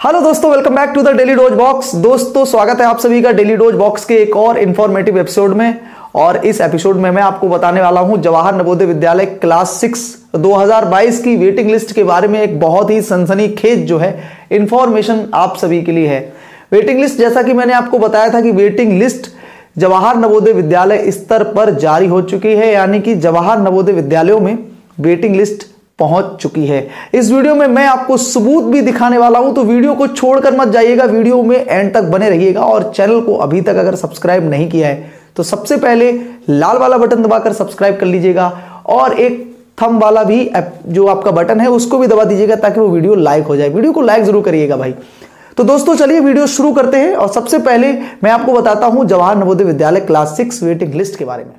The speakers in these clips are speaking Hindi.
हेलो दोस्तों, welcome back to the daily dose box. दोस्तों स्वागत है आप सभी का डेली डोज बॉक्स के एक और इंफॉर्मेटिव एपिसोड में। और इस एपिसोड में मैं आपको बताने वाला हूं जवाहर नवोदय विद्यालय क्लास 6 2022 की वेटिंग लिस्ट के बारे में। एक बहुत ही सनसनीखेज जो है इंफॉर्मेशन आप सभी के लिए है। वेटिंग लिस्ट, जैसा कि मैंने आपको बताया था कि वेटिंग लिस्ट जवाहर नवोदय विद्यालय स्तर पर जारी हो चुकी है, यानी कि जवाहर नवोदय विद्यालयों में वेटिंग लिस्ट पहुंच चुकी है। इस वीडियो में मैं आपको सबूत भी दिखाने वाला हूं, तो वीडियो को छोड़कर मत जाइएगा, वीडियो में एंड तक बने रहिएगा। और चैनल को अभी तक अगर सब्सक्राइब नहीं किया है तो सबसे पहले लाल वाला बटन दबाकर सब्सक्राइब कर लीजिएगा और एक थंब वाला भी जो आपका बटन है उसको भी दबा दीजिएगा ताकि वो वीडियो लाइक हो जाए। वीडियो को लाइक जरूर करिएगा भाई। तो दोस्तों चलिए वीडियो शुरू करते हैं। और सबसे पहले मैं आपको बताता हूं Jawahar Navodaya Vidyalaya class 6 waiting list के बारे में।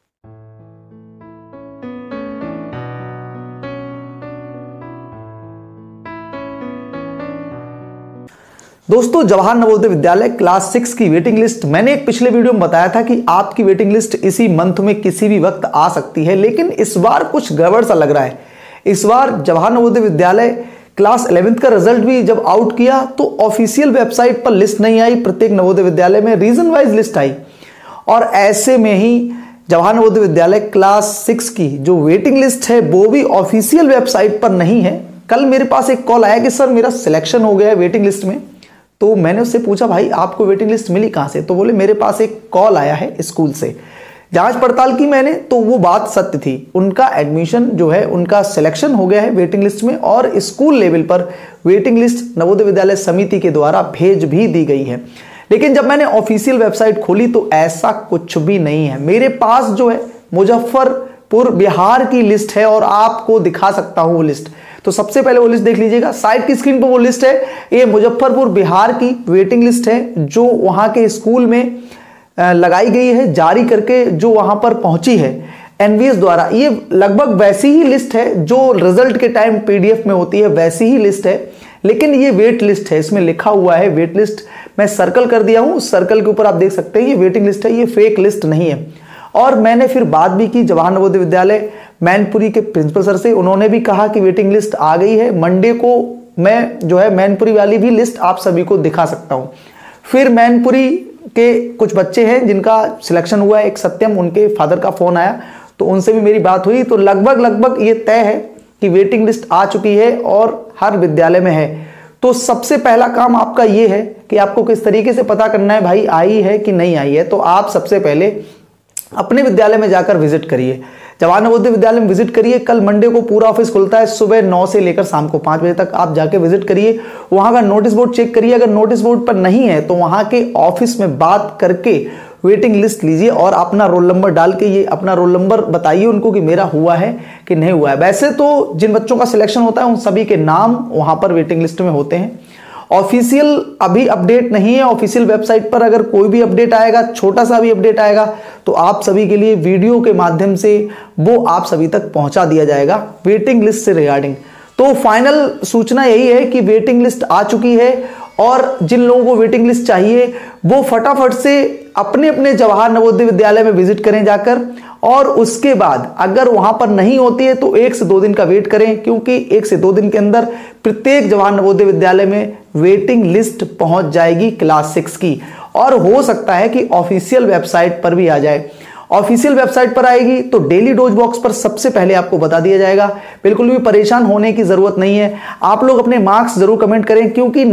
दोस्तों जवाहर नवोदय विद्यालय क्लास 6 की वेटिंग लिस्ट, मैंने एक पिछले वीडियो में बताया था कि आपकी वेटिंग लिस्ट इसी मंथ में किसी भी वक्त आ सकती है, लेकिन इस बार कुछ गड़बड़ सा लग रहा है। इस बार जवाहर नवोदय विद्यालय क्लास 11th का रिजल्ट भी जब आउट किया तो ऑफिशियल वेबसाइट पर लिस्ट नहीं आई, प्रत्येक नवोदय विद्यालय में रीजन वाइज लिस्ट आई। और ऐसे में ही जवाहर नवोदय विद्यालय क्लास 6 की जो वेटिंग लिस्ट है वो भी ऑफिशियल वेबसाइट पर नहीं है। कल मेरे पास एक कॉल आया कि सर मेरा सिलेक्शन हो गया है वेटिंग लिस्ट में। तो मैंने उससे पूछा भाई आपको वेटिंग लिस्ट मिली कहां से? तो बोले मेरे पास एक कॉल आया है स्कूल से। जांच पड़ताल की मैंने तो वो बात सत्य थी, उनका एडमिशन जो है उनका सिलेक्शन हो गया है वेटिंग लिस्ट में और स्कूल लेवल पर वेटिंग लिस्ट नवोदय विद्यालय समिति के द्वारा भेज भी दी गई है। लेकिन जब मैंने ऑफिशियल वेबसाइट खोली तो ऐसा कुछ भी नहीं है। मेरे पास जो है मुजफ्फरपुर बिहार की लिस्ट है और आपको दिखा सकता हूं वो लिस्ट। तो सबसे पहले वो लिस्ट देख लीजिएगा, साइड की स्क्रीन पर वो लिस्ट है। ये मुजफ्फरपुर बिहार की वेटिंग लिस्ट है जो वहां के स्कूल में लगाई गई है, जारी करके जो वहां पर पहुंची है एनवीएस द्वारा। ये लगभग वैसी ही लिस्ट है जो रिजल्ट के टाइम पीडीएफ में होती है, वैसी ही लिस्ट है, लेकिन ये वेट लिस्ट है। इसमें लिखा हुआ है वेट लिस्ट, मैं सर्कल कर दिया हूं, सर्कल के ऊपर आप देख सकते हैं ये वेटिंग लिस्ट है, ये फेक लिस्ट नहीं है। और मैंने फिर बात भी की जवाहर नवोदय विद्यालय मैनपुरी के प्रिंसिपल सर से, उन्होंने भी कहा कि वेटिंग लिस्ट आ गई है। मंडे को मैं जो है मैनपुरी वाली भी लिस्ट आप सभी को दिखा सकता हूं। फिर मैनपुरी के कुछ बच्चे हैं जिनका सिलेक्शन हुआ है, एक सत्यम, उनके फादर का फोन आया तो उनसे भी मेरी बात हुई। तो लगभग ये तय है कि वेटिंग लिस्ट आ चुकी है और हर विद्यालय में है। तो सबसे पहला काम आपका ये है कि आपको किस तरीके से पता करना है भाई आई है कि नहीं आई है। तो आप सबसे पहले अपने विद्यालय में जाकर विजिट करिए, जवाहर नवोदय विद्यालय में विजिट करिए। कल मंडे को पूरा ऑफिस खुलता है, सुबह 9 से लेकर शाम को 5 बजे तक आप जाके विजिट करिए। वहां का नोटिस बोर्ड चेक करिए, अगर नोटिस बोर्ड पर नहीं है तो वहां के ऑफिस में बात करके वेटिंग लिस्ट लीजिए और अपना रोल नंबर डाल के ये अपना रोल नंबर बताइए उनको कि मेरा हुआ है कि नहीं हुआ है। वैसे तो जिन बच्चों का सिलेक्शन होता है उन सभी के नाम वहां पर वेटिंग लिस्ट में होते हैं। ऑफिशियल अभी अपडेट नहीं है, ऑफिशियल वेबसाइट पर अगर कोई भी अपडेट आएगा, छोटा सा भी अपडेट आएगा तो आप सभी के लिए वीडियो के माध्यम से वो आप सभी तक पहुंचा दिया जाएगा वेटिंग लिस्ट से रिगार्डिंग। तो फाइनल सूचना यही है कि वेटिंग लिस्ट आ चुकी है और जिन लोगों को वेटिंग लिस्ट चाहिए वो फटाफट से अपने अपने जवाहर नवोदय विद्यालय में विजिट करें जाकर। और उसके बाद अगर वहां पर नहीं होती है तो 1 से 2 दिन का वेट करें, क्योंकि 1 से 2 दिन के अंदर प्रत्येक जवाहर नवोदय विद्यालय में वेटिंग लिस्ट पहुंच जाएगी क्लास 6 की। और हो सकता है कि ऑफिशियल वेबसाइट पर भी आ जाए। ऑफिशियल वेबसाइट पर आएगी तो डेली डोज बॉक्स पर सबसे पहले आपको बता दिया जाएगा। बिल्कुल भी परेशान होने की जरूरत नहीं है। आप लोग अपने मार्क्स जरूर कमेंट करें, क्योंकि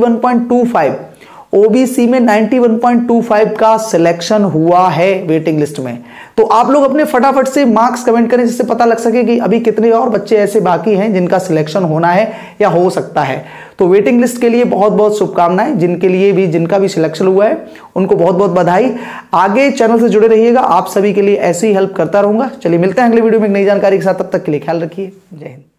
91.25 ओबीसी में 91.25 का सिलेक्शन हुआ है वेटिंग लिस्ट में। तो आप लोग अपने फटाफट से मार्क्स कमेंट करें जिससे पता लग सके कि अभी कितने और बच्चे ऐसे बाकी हैं जिनका सिलेक्शन होना है या हो सकता है। तो वेटिंग लिस्ट के लिए बहुत बहुत शुभकामनाएं। जिनका भी सिलेक्शन हुआ है उनको बहुत बहुत बधाई। आगे चैनल से जुड़े रहिएगा, आप सभी के लिए ऐसी ही हेल्प करता रहूंगा। चलिए मिलते हैं अगले वीडियो में एक नई जानकारी के साथ, तब तक के लिए ख्याल रखिए। जय हिंद।